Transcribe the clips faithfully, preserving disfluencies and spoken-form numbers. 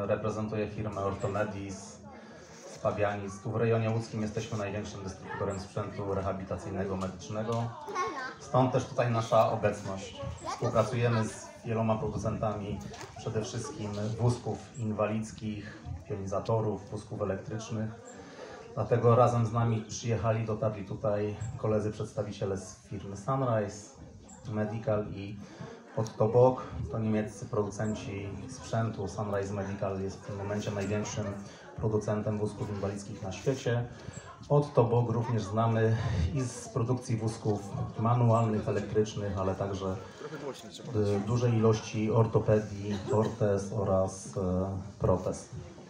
reprezentuję firmę Orthomedis z Pabianic. Tu w rejonie łódzkim jesteśmy największym dystrybutorem sprzętu rehabilitacyjnego, medycznego. Stąd też tutaj nasza obecność. Współpracujemy z wieloma producentami, przede wszystkim wózków inwalidzkich, pionizatorów, wózków elektrycznych. Dlatego razem z nami przyjechali, dotarli tutaj koledzy przedstawiciele z firmy Sunrise Medical i Otto Bock. To niemieccy producenci sprzętu. Sunrise Medical jest w tym momencie największym producentem wózków inwalidzkich na świecie. Otto Bock również znamy i z produkcji wózków manualnych, elektrycznych, ale także dużej ilości ortopedii, ortez oraz protez.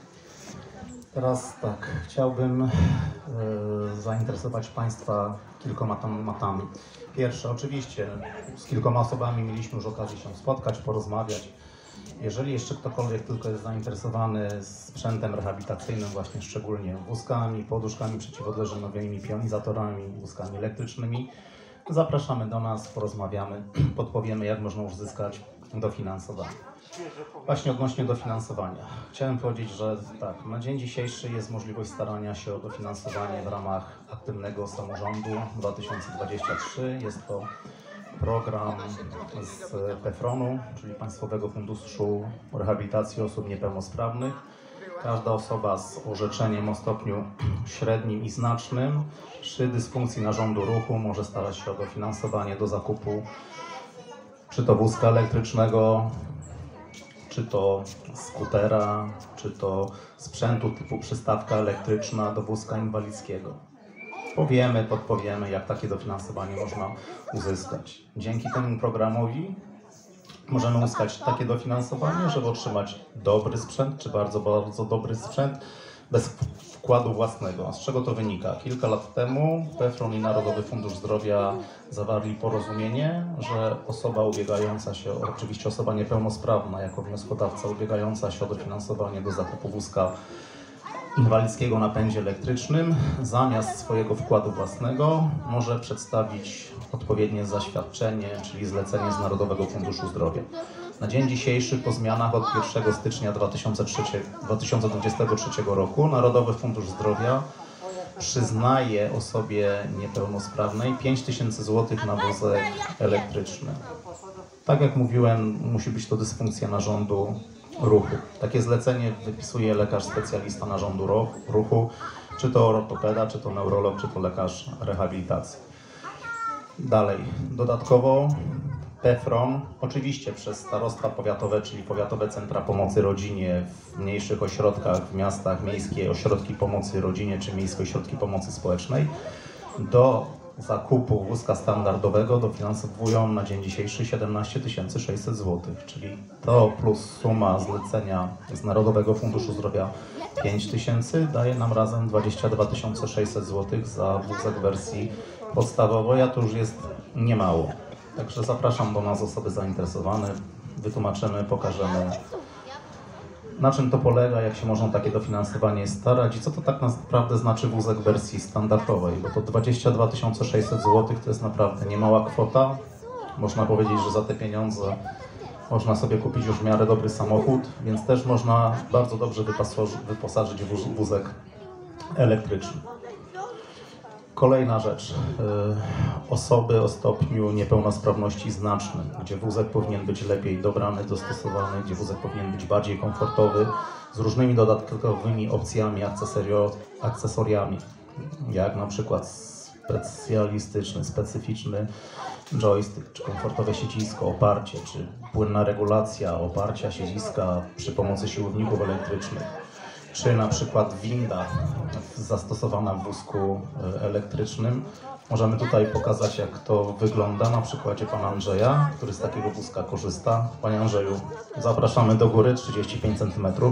Teraz tak, chciałbym e, zainteresować Państwa kilkoma tematami. Pierwsze, oczywiście z kilkoma osobami mieliśmy już okazję się spotkać, porozmawiać. Jeżeli jeszcze ktokolwiek tylko jest zainteresowany sprzętem rehabilitacyjnym, właśnie szczególnie wózkami, poduszkami przeciwodleżynowymi, pionizatorami, wózkami elektrycznymi, zapraszamy do nas, porozmawiamy, podpowiemy, jak można uzyskać dofinansowanie. Właśnie odnośnie dofinansowania. Chciałem powiedzieć, że tak, na dzień dzisiejszy jest możliwość starania się o dofinansowanie w ramach Aktywnego Samorządu dwa tysiące dwudziestego trzeciego. Jest to program z PEFRON-u, czyli Państwowego Funduszu Rehabilitacji Osób Niepełnosprawnych. Każda osoba z orzeczeniem o stopniu średnim i znacznym przy dysfunkcji narządu ruchu może starać się o dofinansowanie do zakupu czy to wózka elektrycznego, czy to skutera, czy to sprzętu typu przystawka elektryczna do wózka inwalidzkiego. Powiemy, podpowiemy, jak takie dofinansowanie można uzyskać. Dzięki temu programowi możemy uzyskać takie dofinansowanie, żeby otrzymać dobry sprzęt, czy bardzo, bardzo dobry sprzęt bez wkładu własnego. Z czego to wynika? Kilka lat temu PEFRON i Narodowy Fundusz Zdrowia zawarli porozumienie, że osoba ubiegająca się, oczywiście osoba niepełnosprawna jako wnioskodawca ubiegająca się o dofinansowanie do zakupu wózka inwalidzkiego na pędzie elektrycznym, zamiast swojego wkładu własnego może przedstawić odpowiednie zaświadczenie, czyli zlecenie z Narodowego Funduszu Zdrowia. Na dzień dzisiejszy, po zmianach od pierwszego stycznia dwa tysiące dwudziestego trzeciego roku, Narodowy Fundusz Zdrowia przyznaje osobie niepełnosprawnej pięć tysięcy złotych na wózek elektryczny. Tak jak mówiłem, musi być to dysfunkcja narządu ruchu. Takie zlecenie wypisuje lekarz specjalista narządu ruchu, czy to ortopeda, czy to neurolog, czy to lekarz rehabilitacji. Dalej, dodatkowo PEFRON, oczywiście przez starostwa powiatowe, czyli powiatowe centra pomocy rodzinie w mniejszych ośrodkach, w miastach, miejskie ośrodki pomocy rodzinie, czy miejskie ośrodki pomocy społecznej, do zakupu wózka standardowego dofinansowują na dzień dzisiejszy siedemnaście tysięcy sześćset złotych, czyli to plus suma zlecenia z Narodowego Funduszu Zdrowia pięć tysięcy daje nam razem dwadzieścia dwa tysiące sześćset złotych za wózek w wersji podstawowej, a to już jest niemało. Także zapraszam do nas osoby zainteresowane, wytłumaczymy, pokażemy, na czym to polega, jak się można takie dofinansowanie starać i co to tak naprawdę znaczy wózek w wersji standardowej, bo to dwadzieścia dwa tysiące sześćset złotych to jest naprawdę niemała kwota. Można powiedzieć, że za te pieniądze można sobie kupić już w miarę dobry samochód, więc też można bardzo dobrze wyposażyć wózek elektryczny. Kolejna rzecz, osoby o stopniu niepełnosprawności znacznym, gdzie wózek powinien być lepiej dobrany, dostosowany, gdzie wózek powinien być bardziej komfortowy, z różnymi dodatkowymi opcjami, akcesoriami, jak na przykład specjalistyczny, specyficzny joystick, czy komfortowe siedzisko, oparcie, czy płynna regulacja oparcia siedziska przy pomocy siłowników elektrycznych, czy na przykład winda zastosowana w wózku elektrycznym. Możemy tutaj pokazać, jak to wygląda na przykładzie pana Andrzeja, który z takiego wózka korzysta. Panie Andrzeju, zapraszamy do góry, trzydzieści pięć centymetrów.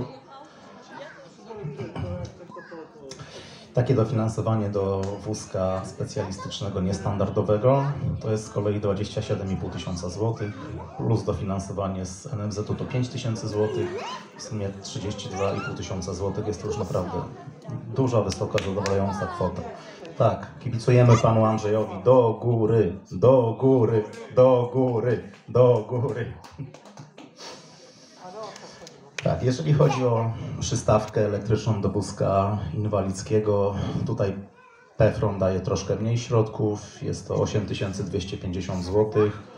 Takie dofinansowanie do wózka specjalistycznego niestandardowego to jest z kolei dwadzieścia siedem i pół tysiąca złotych, plus dofinansowanie z N F Z-u to pięć tysięcy złotych, w sumie trzydzieści dwa i pół tysiąca złotych. Jest to już naprawdę duża, wysoka, zadowalająca kwota. Tak, kibicujemy panu Andrzejowi do góry, do góry, do góry, do góry. Tak, jeżeli chodzi o przystawkę elektryczną do wózka inwalidzkiego, tutaj Pefron daje troszkę mniej środków, jest to osiem tysięcy dwieście pięćdziesiąt złotych.